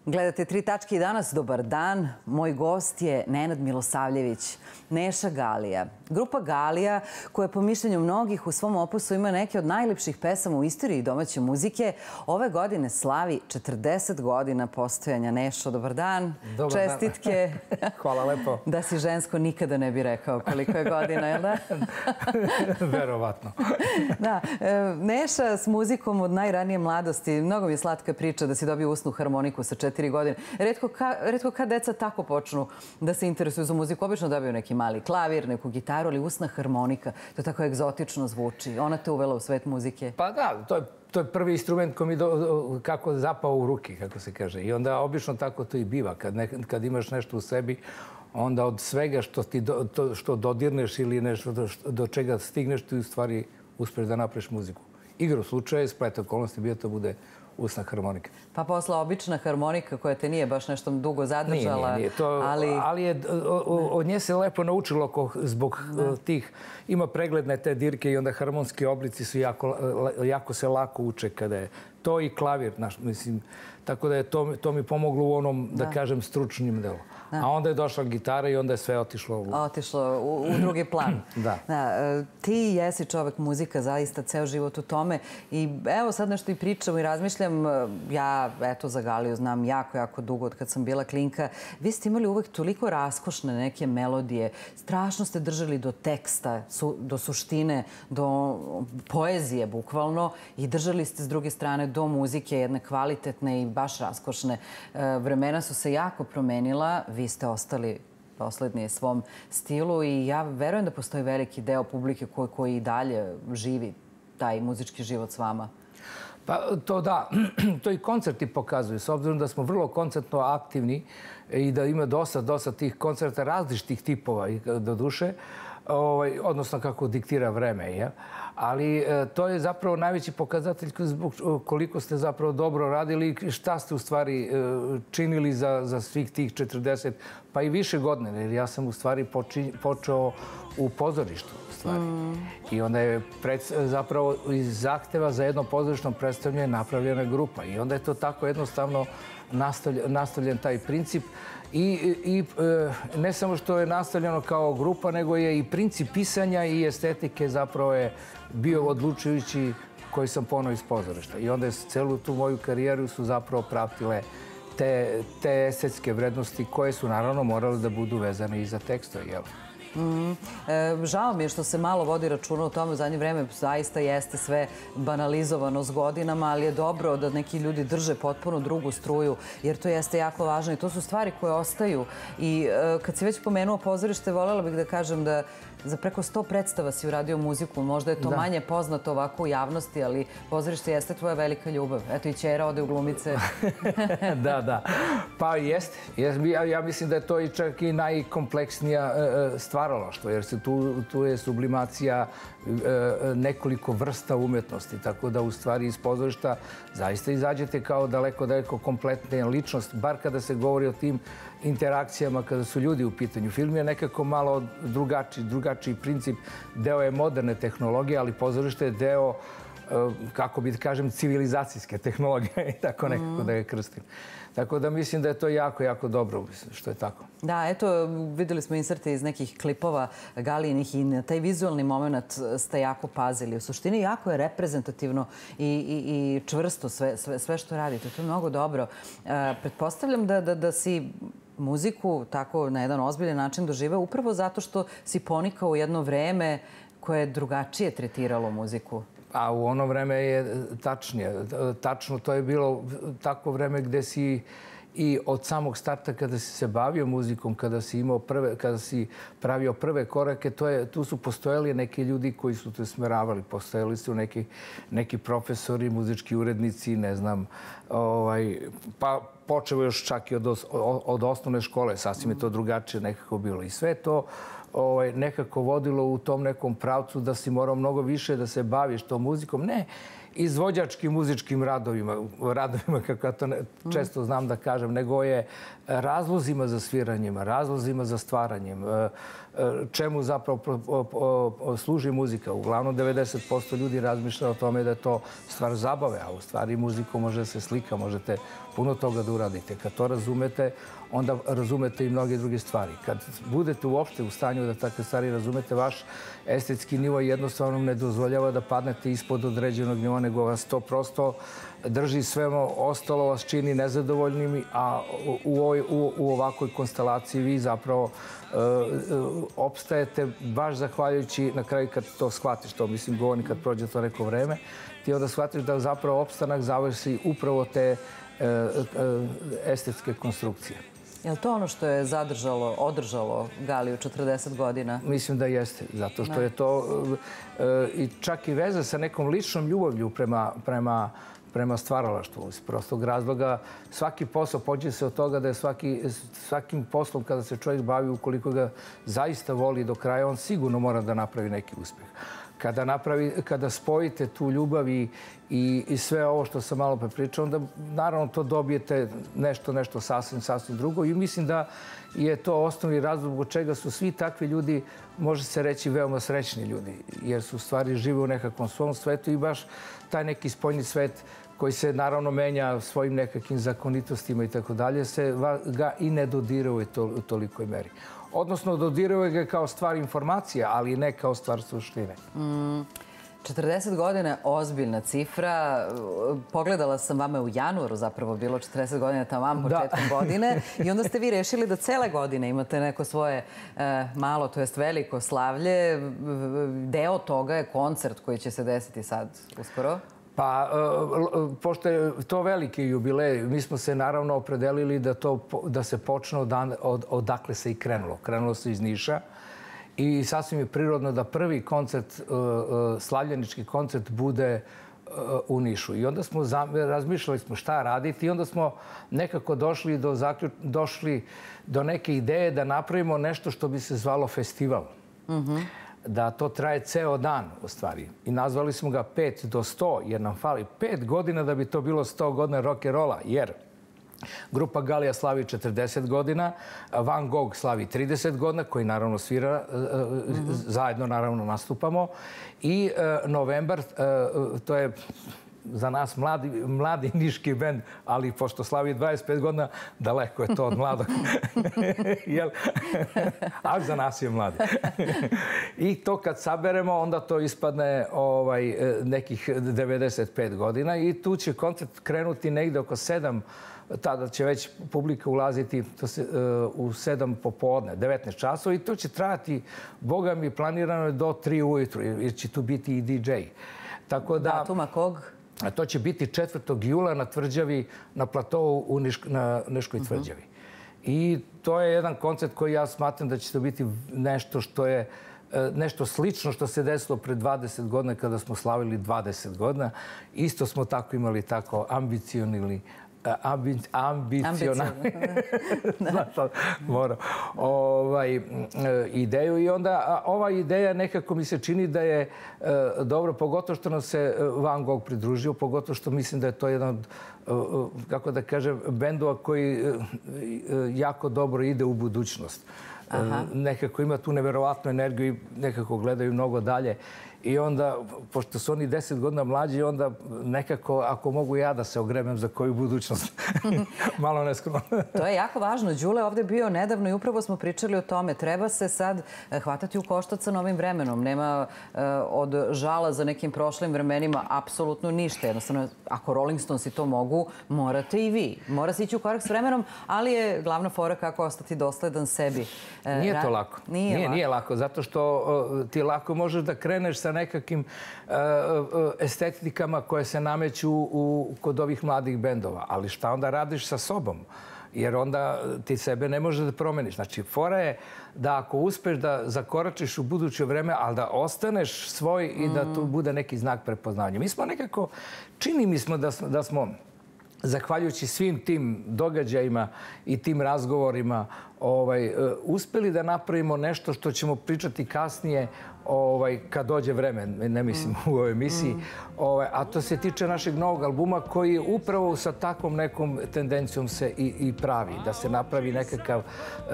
Gledate Tri tačke i danas. Dobar dan. Moj gost je Nenad Milosavljević, Neša Galija. Grupa Galija, koja po mišljenju mnogih u svom opusu ima neke od najlepših pesama u istoriji domaće muzike, ove godine slavi 40 godina postojanja. Nešo, dobar dan. Dobar čestitke. Dan. Hvala lepo. Da si žensko nikada ne bi rekao koliko je godina, jel da? Verovatno. Da. Neša s muzikom od najranije mladosti. Mnogo mi je slatka priča da si dobio usnu harmoniku sa 4 godine. Retko kad deca tako počnu da se interesuju za muziku. Obično dobiju neki mali klavir, neku gitaru, ali usna harmonika. To tako egzotično zvuči. Ona te uvela u svet muzike. Pa da, to je prvi instrument koji mi kako zapao u ruki, kako se kaže. I onda obično tako to i biva. Kad imaš nešto u sebi, onda od svega što dodirneš ili nešto do čega stigneš, ti u stvari uspeš da napraviš muziku. Igru slučaja, splet okolnosti bio to bude usna harmonika. Pa posla obična harmonika koja te nije baš nešto dugo zadržala. Nije. Ali od nje se lepo naučilo zbog tih, ima pregledne te dirke i onda harmonski oblici su jako se lako uče kada je to i klavir, mislim, tako da je to mi pomoglo u onom, da kažem, stručnim delu. A onda je došla gitara i onda je sve otišlo u drugi plan. Da. Ti jesi čovek muzika, zaista ceo život u tome. I evo sad nešto i pričam i razmišljam. Ja, eto, za Galiju znam jako dugo od kad sam bila klinka. Vi ste imali uvek toliko raskošne neke melodije. Strašno ste držali do teksta, do suštine, do poezije, bukvalno. I držali ste s druge strane do muzike, jedne kvalitetne i baš raskošne. Vremena su se jako promenila. Vi ste ostali dosledni svom stilu i ja verujem da postoji veliki deo publike koji i dalje živi taj muzički život s vama. Pa to da, to i koncerti pokazuju. S obzirom da smo vrlo koncertno aktivni i da ima dosta tih koncerta različitih tipova do duše, odnosno kako diktira vreme. Ali to je zapravo najveći pokazatelj koliko ste zapravo dobro radili i šta ste u stvari činili za svih tih 40 pa i više godine. Jer ja sam u stvari počeo u pozorištu. I onda je zapravo iz zahteva za jedno pozorišno predstavljanje napravljena grupa. I onda je to tako jednostavno nastavljen taj princip. I ne samo što je nastavljeno kao grupa, nego je i princip pisanja i estetike zapravo je bio odlučujući koji sam ponao iz pozorišta. I onda je celu tu moju karijeru su zapravo pratile te estetske vrednosti koje su naravno morale da budu vezane i za tekstove. Žao mi je što se malo vodi računa o tome u zadnje vreme. Zaista jeste sve banalizovano s godinama, ali je dobro da neki ljudi drže potpuno drugu struju, jer to jeste jako važno i to su stvari koje ostaju. I kad si već pomenuo pozorište, voljela bih da kažem da za preko 100 predstava si uradio muziku. Možda je to manje poznato ovako u javnosti, ali pozorište jeste tvoja velika ljubav. Eto i ćera ode u glumice. Da. Pa jeste. Ja mislim da je to i čak i najkompleksnija stvaralaštvo, jer tu je sublimacija nekoliko vrsta umetnosti, tako da u stvari iz pozorišta zaista izađete kao daleko kompletna ličnost, bar kada se govori o tim interakcijama kada su ljudi u pitanju. Film je nekako malo drugačiji princip, deo je moderne tehnologije, ali pozorište je deo, kako bi da kažem, civilizacijske tehnologije i tako nekako da je krstim. Tako da mislim da je to jako dobro što je tako. Da, eto, videli smo inserte iz nekih klipova Galijinih i na taj vizualni moment ste jako pazili. U suštini jako je reprezentativno i čvrsto sve što radite. To je mnogo dobro. Pretpostavljam da si muziku tako na jedan ozbiljan način doživeo upravo zato što si ponikao u jedno vreme koje je drugačije tretiralo muziku. A u ono vreme je tačnije. Tačno, to je bilo takvo vreme gde si i od samog starta kada si se bavio muzikom, kada si pravio prve korake, tu su postojali neki ljudi koji su te smeravali. Postojali su neki profesori, muzički urednici, ne znam, pa počeo još čak i od osnovne škole. Sasvim je to drugačije nekako bilo. I sve to nekako vodilo u tom nekom pravcu da si morao mnogo više da se baviš tom muzikom. Ne, izvođačkim muzičkim radovima, kako ja to često znam da kažem, nego je razlozima za sviranjima, razlozima za stvaranjem, čemu zapravo služi muzika. Uglavnom 90% ljudi razmišlja o tome da je to stvar zabave, a u stvari muziku može da se slika, možete puno toga da uradite. Kad to razumete, onda razumete i mnoge druge stvari. Kad budete uopšte u stanju da takve stvari razumete, vaš estetski nivo jednostavno ne dozvoljava da padnete ispod određenog nivoa, nego vas to prosto drži, sve ostalo vas čini nezadovoljnim, a u ovakvoj konstelaciji vi zapravo opstajete baš zahvaljujući, na kraju kad to shvatiš, to mislim govorim kad prođe to neko vreme, ti onda shvatiš da zapravo opstanak zavisi upravo te estetske konstrukcije. Je li to ono što je održalo Galiju 40 godina? Mislim da jeste, zato što je to i čak i veze sa nekom ličnom ljubavlju prema stvaralaštvu. Iz prostog razloga svaki posao pođe se od toga da je svakim poslom kada se čovjek bavi, ukoliko ga zaista voli do kraja, on sigurno mora da napravi neki uspjeh. Kada spojite tu ljubav i sve ovo što sam malo prepričao, onda naravno to dobijete nešto sasvim drugo. I mislim da je to osnovni razlog od čega su svi takvi ljudi, može se reći, veoma srećni ljudi. Jer su u stvari žive u nekakvom svom svetu i baš taj neki spoljni svet koji se naravno menja svojim nekakvim zakonitostima i tako dalje, se ga i ne dodiruje u tolikoj meri. Odnosno, dodiruje ga kao stvar informacija, ali ne kao stvar suštine. 40 godina je ozbiljna cifra. Pogledala sam vama u januaru, zapravo bilo 40 godina tamo početkom godine. I onda ste vi rešili da cele godine imate neko svoje malo, to jest veliko slavlje. Deo toga je koncert koji će se desiti sad uskoro. Pa, pošto je to veliki jubilej, mi smo se naravno opredelili da se počne odakle se i krenulo. Krenulo se iz Niša i sasvim je prirodno da prvi koncert, slavljenički koncert, bude u Nišu. I onda smo razmišljali šta raditi i onda smo nekako došli do neke ideje da napravimo nešto što bi se zvalo festival. Da to traje ceo dan, u stvari. I nazvali smo ga 5 do 100, jer nam fali 5 godina da bi to bilo 100 godina rock'n'rolla, jer grupa Galija slavi 40 godina, Van Gogh slavi 30 godina, koji naravno svira, zajedno naravno nastupamo, i novembar, to je za nas mladi niški bend, ali pošto slavi 25 godina, daleko je to od mladog. Ali za nas je mladi. I to kad saberemo, onda to ispadne nekih 95 godina i tu će koncert krenuti negde oko 7, tada će već publika ulaziti u 7 popodne, 19 časova i to će trajati, boga mi, planirano je do 3 ujutru, jer će tu biti i DJ. Datuma kog? To će biti 4. jula na tvrđavi, na platovu na Niškoj tvrđavi. I to je jedan koncert koji ja smatram da će to biti nešto što je nešto slično što se desilo pred 20 godina kada smo slavili 20 godina. Isto smo tako imali tako ambicionalni ideju i onda ova ideja nekako mi se čini da je dobro, pogotovo što nam se Van Gogh pridružio, pogotovo što mislim da je to jedan od, kako da kažem, bendova koji jako dobro ide u budućnost. Nekako ima tu neverovatnu energiju i nekako gledaju mnogo dalje. I onda, pošto su oni 10 godina mlađi, onda nekako, ako mogu ja da se ogrebem za koju budućnost, malo neskromno. To je jako važno. Đule ovdje bio nedavno i upravo smo pričali o tome. Treba se sad hvatati u koštac sa novim vremenom. Nema od žala za nekim prošlim vremenima apsolutno ništa. Jednostavno, ako Rolling Stonesi to mogu, morate i vi. Mora se ići u korak s vremenom, ali je glavna fora kako ostati dosledan sebi. Nije to lako. Nije lako, zato što ti lako možeš da kreneš sa nekakvim estetikama koje se nameću kod ovih mladih bendova. Ali šta onda radiš sa sobom? Jer onda ti sebe ne možeš da promeniš. Znači, fora je da ako uspeš da zakoračiš u buduće vreme, ali da ostaneš svoj i da tu bude neki znak prepoznavanja. Mi smo nekako, čini mi smo da smo, zahvaljujući svim tim događajima i tim razgovorima, uspeli da napravimo nešto što ćemo pričati kasnije kad dođe vreme, ne mislim u ovoj emisiji. A to se tiče našeg novog albuma koji upravo sa takvom nekom tendencijom se i pravi. Da se napravi nekakav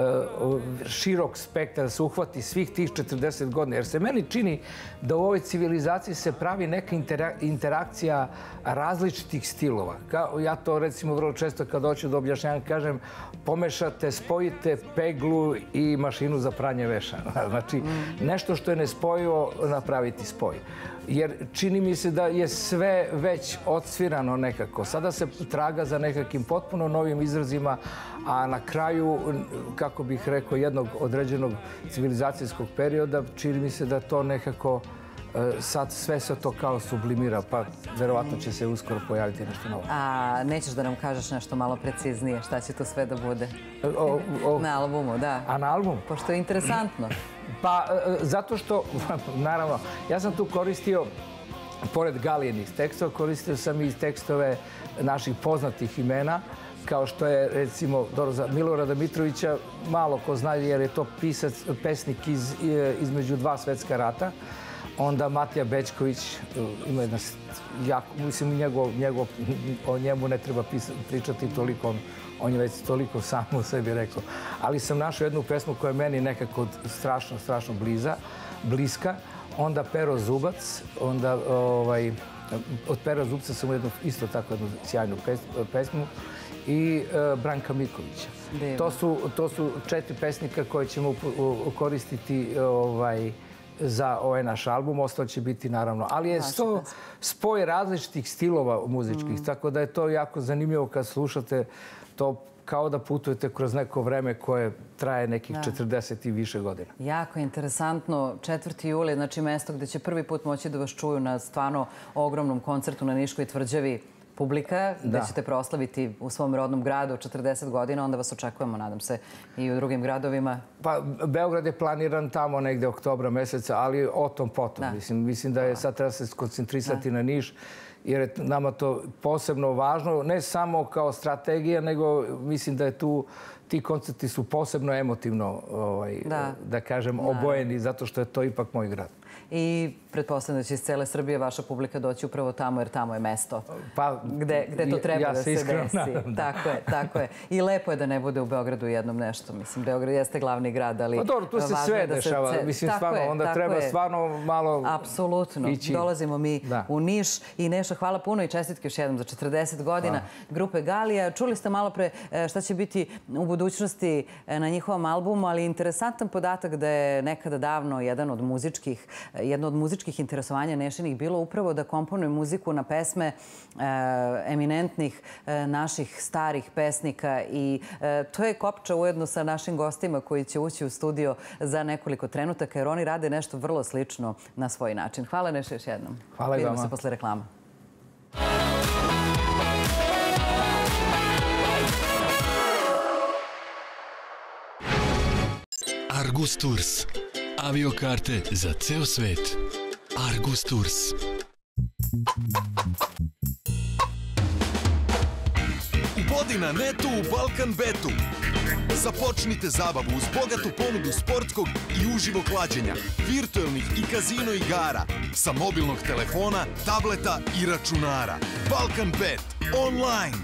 širok spektar, da se uhvati svih tih 40 godina. Jer se meni čini da u ovoj civilizaciji se pravi neka interakcija različitih stilova. Ja to recimo vrlo često kad hoću da objašnjam kažem pomešate, spojite peglu i mašinu za pranje veša. Znači nešto što je nespojivo napraviti spoj. Jer čini mi se da je sve već odsvirano nekako. Sada se traga za nekakvim potpuno novim izrazima, a na kraju, kako bih rekao, jednog određenog civilizacijskog perioda, čini mi se da to nekako sad sve se to kao sublimira, pa verovatno će se uskoro pojaviti nešto novo. A nećeš da nam kažeš nešto malo preciznije? Šta će to sve da bude? Na albumu, da. A na albumu? Pošto je interesantno. Pa, zato što, naravno, ja sam tu koristio, pored Galijinih tekstova, koristio sam i tekstove naših poznatih imena, kao što je, recimo, za Milorada Mitrovića, malo ko zna jer je to pesnik između dva svetska rata. Onda Matija Bećković, ima jedna jako, mislim, o njemu ne treba pričati toliko, on je već toliko sam u sebi rekao. Ali sam našao jednu pesmu koja je meni nekako strašno bliska. Onda Pero Zubac, onda od Pera Zubca sam isto tako jednu sjajnu pesmu i Branka Mikovića. To su 4 pesnika koje ćemo koristiti za ovaj naš album, ostalo će biti naravno. Ali je to spoj različitih stilova muzičkih, tako da je to jako zanimljivo kad slušate to kao da putujete kroz neko vreme koje traje nekih 40 i više godina. Jako interesantno. 4. juli, znači mesto gde će prvi put moći da vas čuju na stvarno ogromnom koncertu na Niškoj tvrđavi publika, gde ćete proslaviti u svom rodnom gradu 40 godina, onda vas očekujemo, nadam se, i u drugim gradovima. Pa, Beograd je planiran tamo negde oktobra meseca, ali o tom potom. Mislim da je sad treba se skoncentrisati na Niš, jer je nama to posebno važno, ne samo kao strategija, nego mislim da je tu, ti koncerti su posebno emotivno, da kažem, obojeni, zato što je to ipak moj grad. I pretpostavljam da će iz cele Srbije vaša publika doći upravo tamo, jer tamo je mesto gde to treba da se desi. Tako je. I lepo je da ne bude u Beogradu jednom nešto. Mislim, Beograd jeste glavni grad, ali... Pa dobro, tu se sve dešava. Mislim, stvarno, onda treba stvarno malo ići. Apsolutno. Dolazimo mi u Niš. I Nešo, hvala puno i čestitke još jednom za 40 godina grupe Galija. Čuli ste malo pre šta će biti u budućnosti na njihovom albumu, ali interesantan podatak da je nekada davno jedno od muzičkih interesovanja Nešinih bilo upravo da komponuje muziku na pesme eminentnih naših starih pesnika i to je kopča ujedno sa našim gostima koji će ući u studio za nekoliko trenutaka jer oni rade nešto vrlo slično na svoj način. Hvala Nešo još jednom. Hvala i vama. Vidimo se posle reklama. Argus Tours. Aviokarte za ceo svet. Argus Tours. Ubodi na netu u Balkan Betu. Započnite zabavu uz bogatu ponudu sportskog i uživo klađenja, virtuelnih i kazino igara, sa mobilnog telefona, tableta i računara. Balkan Bet. Online.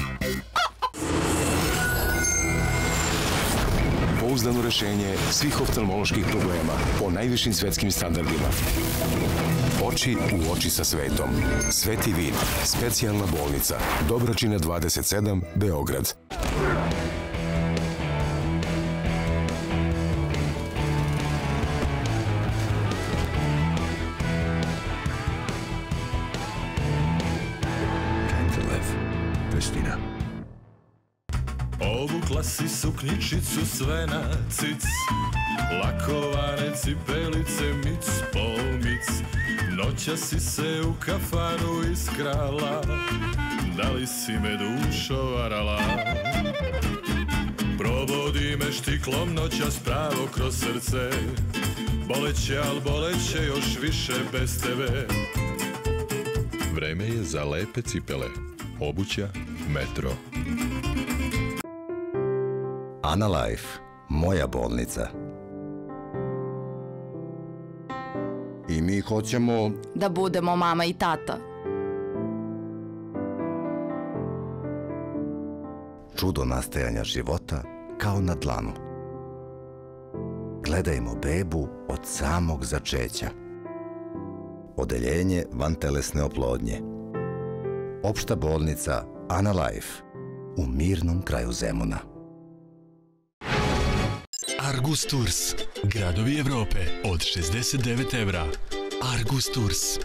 Pouzdano rešenje svih oftalmoloških problema po najvišim svetskim standardima. Oči u oči sa svetom. Sveti vid. Specijalna bolnica. Dobročina 27, Beograd. Time to live. Pristina. Obukla si suknjičicu sve na cic, lakovane cipelice mic po mic. Noća si se u kafanu iskrala, da li si me dušo varala? Probodi me štiklom noćas pravo kroz srce, boleće, al boleće još više bez tebe. Vreme je za lepe cipele. Obuća Metro. Analife, moja bolnica. I mi hoćemo... da budemo mama i tata. Čudo nastajanja života kao na dlanu. Gledajmo bebu od samog začeća. Odeljenje vantelesne oplodnje. Opšta bolnica Ana Life u mirnom kraju Zemuna. Argus Tours. Gradovi Evrope od 69 evra. Argus Tours.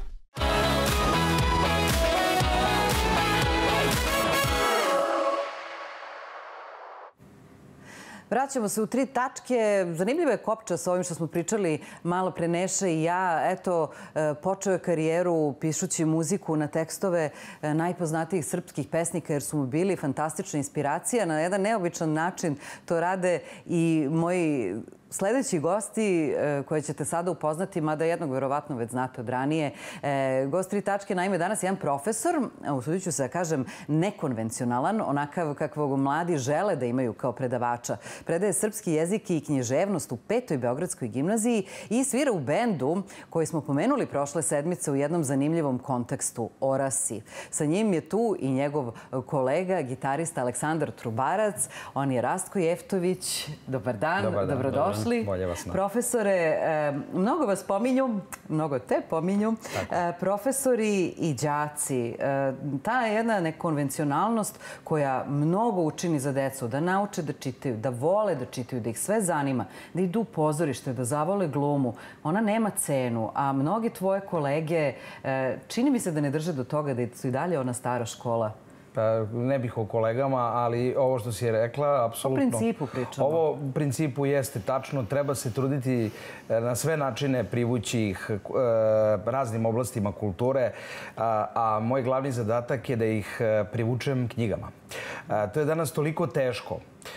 Vraćamo se u 3 tačke. Zanimljiva je kopča sa ovim što smo pričali malo pre Neša i ja. Eto, počeo je karijeru pišući muziku na tekstove najpoznatijih srpskih pesnika jer su mu bili fantastična inspiracija. Na jedan neobičan način to rade i moji sledeći gosti koje ćete sada upoznati, mada jednog verovatno već znate od ranije. Gost 3 tačke, naime, danas jedan profesor, usudit ću se da kažem nekonvencionalan, onakav kakvog mladi žele da imaju kao predavača. Predaje srpski jezik i književnost u 5. Beogradskoj gimnaziji i svira u bendu koji smo pomenuli prošle sedmice u jednom zanimljivom kontekstu, Orasi. Sa njim je tu i njegov kolega, gitarista Aleksandar Trubarac. On je Rastko Jeftović. Dobar dan, dobrodošli. Profesore, mnogo vas pominju, mnogo te pominju, profesori i đaci. Ta jedna nekonvencionalnost koja mnogo učini za decu, da nauče da čitaju, da vole da čitaju, da ih sve zanima, da idu u pozorište, da zavole glumu, ona nema cenu, a mnogi tvoje kolege čini mi se da ne drže do toga da su i dalje ona stara škola. Pa ne bih o kolegama, ali ovo što si je rekla, apsolutno... O principu pričamo. Ovo u principu jeste tačno. Treba se truditi na sve načine privući ih raznim oblastima kulture, a moj glavni zadatak je da ih privučem knjigama. To je danas toliko teško.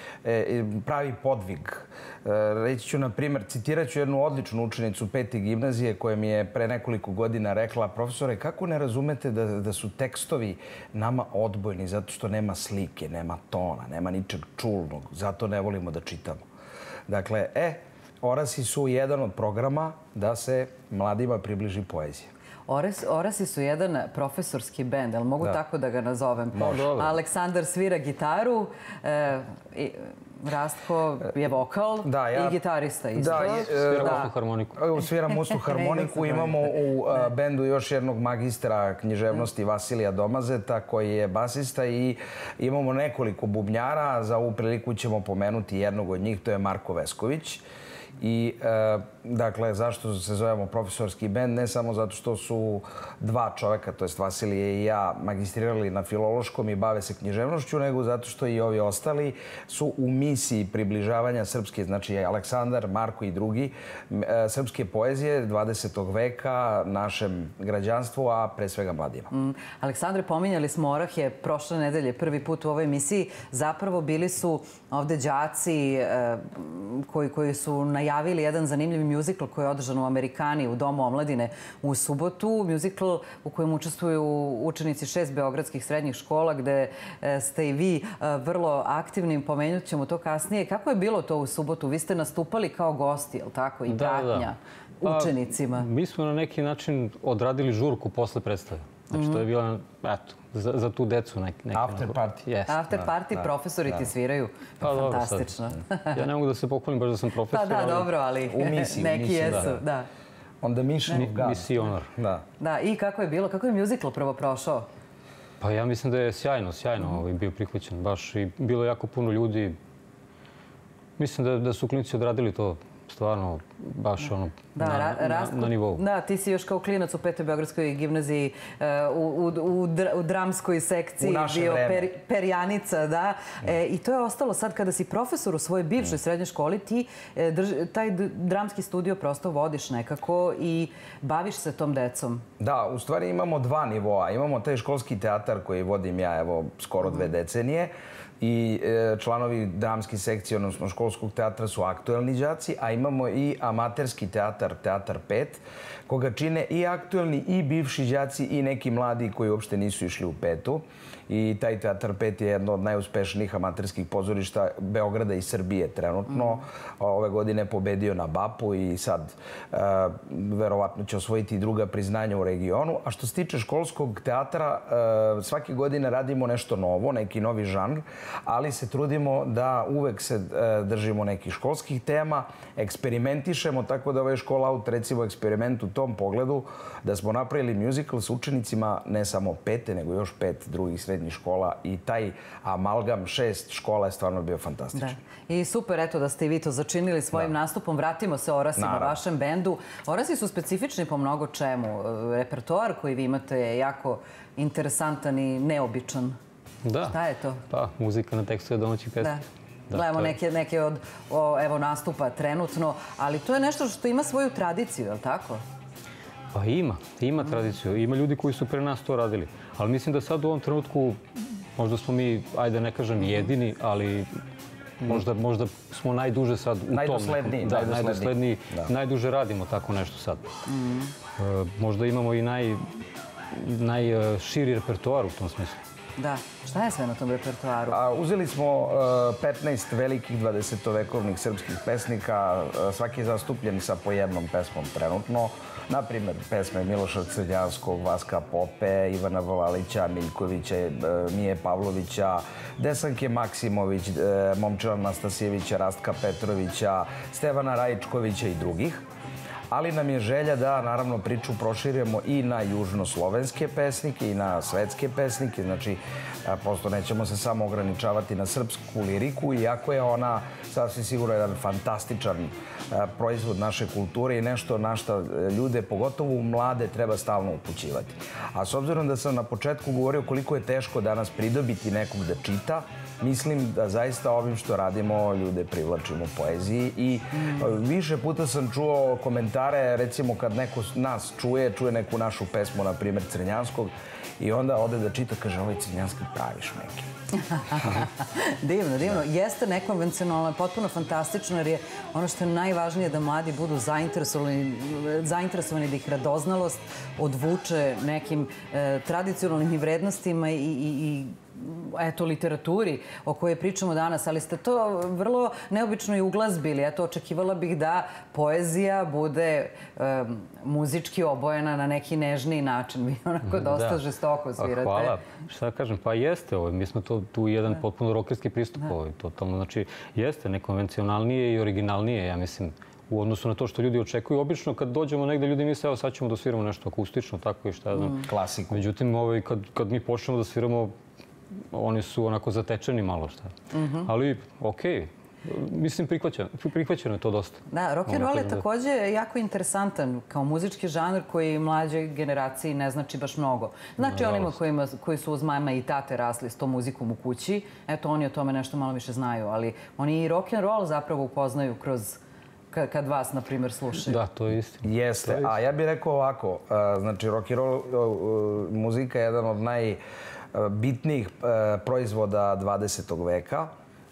Pravi podvig. Reći ću, na primjer, citirat ću jednu odličnu učenicu 5. gimnazije koja mi je pre nekoliko godina rekla: profesore, kako ne razumete da su tekstovi nama odbojni zato što nema slike, nema tona, nema ničeg čulnog, zato ne volimo da čitamo. Dakle, Orasi su jedan od programa da se mladima približi poezija. Orasi su jedan profesorski bend, ali mogu tako da ga nazovem? Može. Aleksandar svira gitaru, Rastko je vokal i gitarista isto. Sviram usnu harmoniku. Sviram usnu harmoniku. Imamo u bendu još jednog magistra književnosti, Vasilija Domazeta, koji je basista, i imamo nekoliko bubnjara. Za ovu priliku ćemo pomenuti jednog od njih, to je Marko Vesković. I, dakle, zašto se zovemo profesorski bend? Ne samo zato što su 2 čoveka, to jest Vasilije i ja, magistrirali na filološkom i bave se književnošću, nego zato što i ovi ostali su u misiji približavanja srpske, znači Aleksandar, Marko i drugi, srpske poezije 20. veka našem građanstvu, a pre svega mladima. Aleksandre, pominjali smo Orahe prošle nedelje, prvi put u ovoj emisiji. Zapravo bili su ovde đaci koji su najavili jedan zanimljiv mjuzikl koji je održan u Amerikani u Domu omladine u subotu. Mjuzikl u kojem učestvuju učenici 6 beogradskih srednjih škola, gde ste i vi vrlo aktivni. Pomenut ćemo to kasnije. Kako je bilo to u subotu? Vi ste nastupali kao gosti, je li tako? I pratnja učenicima. Mi smo na neki način odradili žurku posle predstave. Znači, to je bila, eto, za tu decu neki... After party. After party, profesori ti sviraju. Fantastično. Ja ne mogu da se pohvalim baš da sam profesor. Pa da, dobro, ali neki jesu. On the mission of God. Misionar. Da, i kako je bilo? Kako je mjuzikl prvo prošao? Pa ja mislim da je sjajno bio prihvaćen. Baš i bilo jako puno ljudi. Mislim da su klinici odradili to stvarno baš na nivou. Da, ti si još kao klinac u 5. Beogradskoj gimnaziji u dramskoj sekciji bio perjanica, da. I to je ostalo sad kada si profesor u svojoj bivšoj srednjoj školi, ti taj dramski studio prosto vodiš nekako i baviš se tom decom. Da, u stvari imamo 2 nivoa. Imamo taj školski teatar koji vodim ja, evo, skoro 2 decenije. I članovi dramske sekcije, odnosno školskog teatra, su aktuelni đaci, a imamo i amaterski teatar, Teatar 5, koga čine i aktuelni i bivši đaci i neki mladi koji uopšte nisu išli u petu. I taj Teatar 5 je jedno od najuspešnijih amaterskih pozorišta Beograda i Srbije trenutno. Ove godine pobedio na BAP-u i sad verovatno će osvojiti druga priznanja u regionu. A što se tiče školskog teatra, svake godine radimo nešto novo, neki novi žanr, ali se trudimo da uvek se držimo nekih školskih tema, eksperimentišemo, tako da ovaj Škola Out, recimo, eksperiment u tom pogledu, da smo napravili musical s učenicima ne samo pete, nego još 5 drugih srednjih škola i taj amalgam 6 škola je stvarno bio fantastičan. I super, eto, da ste i vi to začinili svojim nastupom. Vratimo se Orasima, vašem bendu. Orasi su specifični po mnogo čemu. Repertoar koji vi imate je jako interesantan i neobičan. Da. Šta je to? Pa, muzika na tekstu je domaćih pesma. Gledamo neke od nastupa trenutno, ali to je nešto što ima svoju tradiciju, je li tako? Pa ima tradiciju. Ima ljudi koji su pre nas to radili. Ali mislim da sad u ovom trenutku, možda smo mi, ajde ne kažem jedini, ali možda smo najduže sad u tom. Najdosledniji. Da, najdosledniji. Najduže radimo tako nešto sad. Možda imamo i najširi repertoar u tom smislu. Da. Šta je sve na tom repertoaru? Uzeli smo 15 velikih 20-vekovnih srpskih pesnika. Svaki je zastupljen sa po jednom pesmom trenutno. Naprimer, pesme Miloša Crnjanskog, Vaska Pope, Ivana Vavalića, Miljkovića, Mije Pavlovića, Desanke Maksimović, Momčila Nastasjevića, Rastka Petrovića, Stevana Rajičkovića i drugih. Ali nam je želja da, naravno, priču proširimo i na južnoslovenske pesnike i na svetske pesnike. Znači, prosto nećemo se samo ograničavati na srpsku liriku, iako je ona sasvim sigurno jedan fantastičan proizvod naše kulture i nešto na što ljude, pogotovo mlade, treba stalno upućivati. A s obzirom da sam na početku govorio koliko je teško danas pridobiti nekog da čita, mislim da zaista ovim što radimo ljude privlačimo poeziji i više puta sam čuo komentare, recimo kad neko nas čuje neku našu pesmu, na primjer Crnjanskog, i onda ode da čita, kaže, ovaj Crnjanski pravi šmeki. Divno, divno. Jeste nekonvencionalno, potpuno fantastično, jer je ono što je najvažnije da mladi budu zainteresovani, da ih radoznalost odvuče nekim tradicionalnim vrednostima i eto, literaturi o kojoj pričamo danas, ali ste to vrlo neobično i uglazbili. Eto, očekivala bih da poezija bude muzički obojena na neki nežniji način. Vi onako dosta žestoko svirate. Hvala. Šta kažem, pa jeste ovo. Mi smo tu jedan potpuno rokerski pristup ovo. Totalno, znači, jeste nekonvencionalnije i originalnije, ja mislim, u odnosu na to što ljudi očekuju. Obično kad dođemo negde, ljudi misle, evo sad ćemo da sviramo nešto akustično, tako i šta ja znam. Klasiku. Međutim, kad mi počnemo da sviramo, oni su onako zatečeni malo šta. Ali, okej. Mislim, prihvaćeno je to dosta. Da, rock and roll je također jako interesantan kao muzički žanr koji mlađoj generaciji ne znači baš mnogo. Znači onima koji su uz mama i tate rasli s tom muzikom u kući, eto, oni o tome nešto malo više znaju, ali oni i rock and roll zapravo upoznaju kroz kad vas, na primjer, slušaju. Da, to je istina. Jeste, a ja bih rekao ovako, znači rock and roll muzika je jedan od najbitnijih proizvoda 20. veka.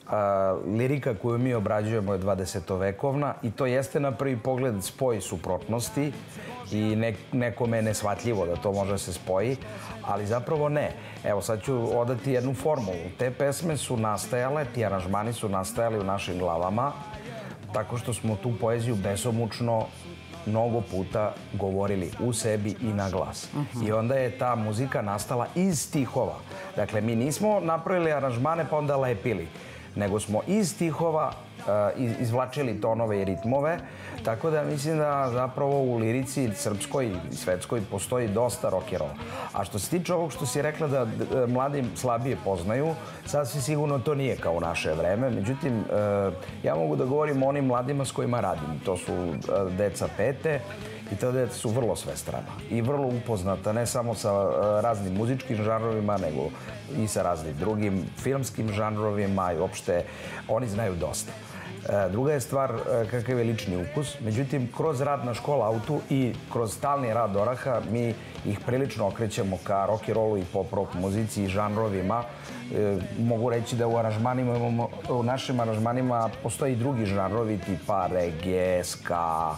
Lirika koju mi obrađujemo je 20-vekovna i to jeste na prvi pogled spoj suprotnosti i nekome je nesvatljivo da to može se spoji, ali zapravo ne. Evo, sad ću odati jednu formulu. Te pesme su nastajale, ti aranžmani su nastajali u našim glavama tako što smo tu poeziju besomučno mnogo puta govorili u sebi i na glas. I onda je ta muzika nastala iz stihova. Dakle, mi nismo napravili aranžmane pa onda lepili, nego smo iz stihova izvlačili tonove i ritmove, tako da mislim da zapravo u lirici srpskoj i svetskoj postoji dosta rock and roll. A što se tiče ovog što si rekla da mladi slabije poznaju, sasvim sigurno to nije kao u naše vreme. Međutim, ja mogu da govorim o onim mladima s kojima radim. To su deca pete I ta deca su vrlo svestrana i vrlo upoznata ne samo sa raznim muzičkim žanrovima, nego i sa raznim drugim filmskim žanrovima i uopšte oni znaju dosta. Druga je stvar kakav je lični ukus. Međutim, kroz rad na Škola autu i kroz stalni rad Oraha mi ih prilično okrećemo ka rock and rollu i pop rock muzici i žanrovima. Mogu reći da u našim aranžmanima postoji i drugi žanrovi tipa reggae, ska,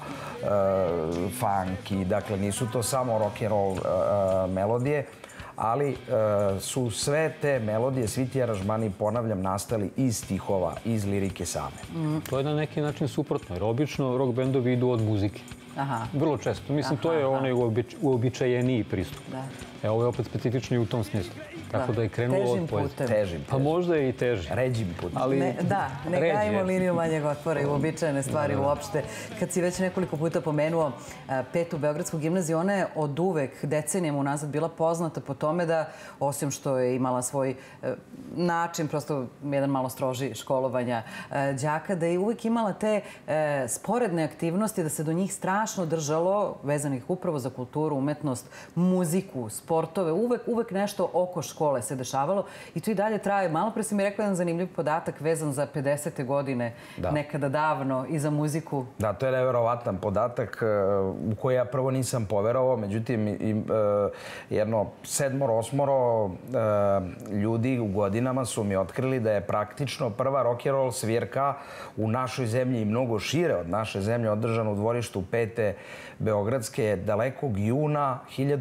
funky. Dakle, nisu to samo rock and roll melodije, ali su sve te melodije, svi ti aranžmani, ponavljam, nastali iz stihova, iz lirike same. To je na neki način suprotno, jer obično rock bendovi idu od muzike. Vrlo često. Mislim, to je onaj uobičajeniji pristup. Ovo je opet specifično i u tom smislu. Tako da je krenulo od poezije. Težim putem. Pa možda i težim. Ređim putem. Da, ne gajimo liniju manjeg otpora i uobičajene stvari uopšte. Kad si već nekoliko puta pomenuo Petu Beogradsku gimnaziju, ona je od uvek decenijama unazad bila poznata po tome da, osim što je imala svoj način, prosto jedan malo stroži školovanja đaka, da je uvek imala te sporedne aktivnosti, da se do njih strašno držalo, vezanih upravo za kulturu, umetnost, muziku, sportove. Uvek nešto oko škole se dešavalo i to i dalje traje. Malo pre si mi rekla jedan zanimljiv podatak vezan za 50. godine, nekada davno, i za muziku. Da, to je neverovatan podatak u koji ja prvo nisam poverovao. Međutim, jedno 7-8 ljudi u godinama su mi otkrili da je praktično prva rock and roll svirka u našoj zemlji i mnogo šire od naše zemlje održana u dvorištu Pete Beogradske dalekog juna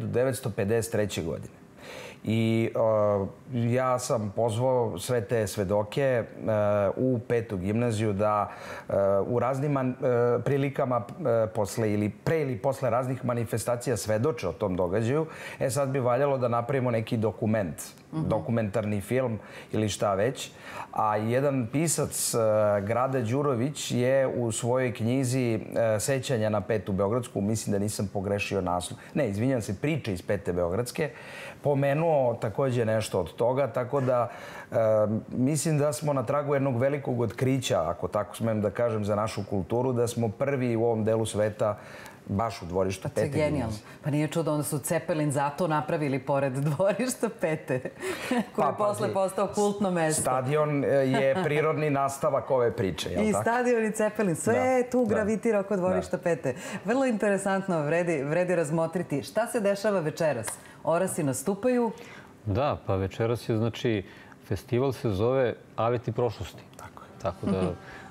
1953. godine. I ja sam pozvao sve te svedoke u Petu gimnaziju da u raznim prilikama pre ili posle raznih manifestacija svedoče o tom događaju. Sad bi valjalo da napravimo neki dokument, dokumentarni film ili šta već. A jedan pisac, Grada Đurović, je u svojoj knjizi Sećanja na Petu Beogradsku, mislim da nisam pogrešio naslov, ne, izvinjam se, Priče iz Pete Beogradske, pomenuo takođe nešto od toga, tako da mislim da smo na tragu jednog velikog otkrića, ako tako smem da kažem, za našu kulturu, da smo prvi u ovom delu sveta baš u dvorištu Pete. To je genijalno. Pa nije čudo, onda su Cepelin zato napravili pored dvorišta Pete, koji je posle postao kultno mesto. Stadion je prirodni nastavak ove priče, je li tako? I stadion i Cepelin, sve tu gravitira oko dvorišta Pete. Vrlo interesantno, vredi razmotriti. Šta se dešava večeras? Orasi nastupaju? Da, pa večeras je, znači, festival se zove Aveti prošlosti. Tako da,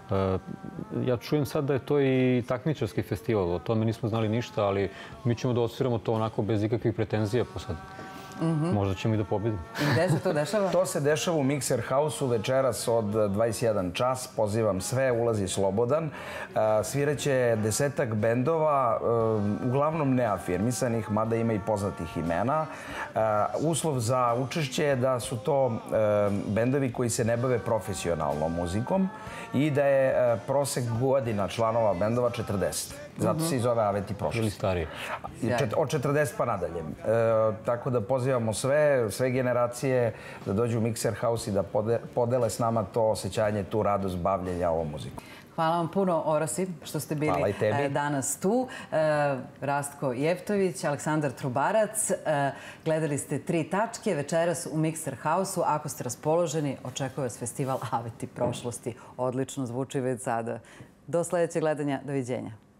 ja čujem sad da je to i takmičarski festival. O tome nismo znali ništa, ali mi ćemo da osviramo to onako bez ikakvih pretenzija po sad. Možda ćemo i da pobedimo. I gde se to dešava? To se dešava u Mixer House-u večeras od 21 čas. Pozivam sve, ulazi slobodan. Sviraće 10-ak bendova, uglavnom neafirmisanih, mada ima i poznatih imena. Uslov za učešće je da su to bendovi koji se ne bave profesionalnom muzikom i da je prosek godina članova bendova 40. Zato se i zove Aveti prošlosti. Ili starije. Od 40 pa nadalje. Tako da pozivamo sve generacije da dođu u Mixer House i da podele s nama to osjećanje, tu radost bavljenja ovom muzikom. Hvala vam puno, Orasi, što ste bili danas tu. Rastko Jeftović, Aleksandar Trubarac. Gledali ste 3 tačke. Večeras u Mixer House-u. Ako ste raspoloženi, očekuje vas festival Aveti prošlosti. Odlično zvuči već sada. Do sledećeg gledanja. Doviđenja.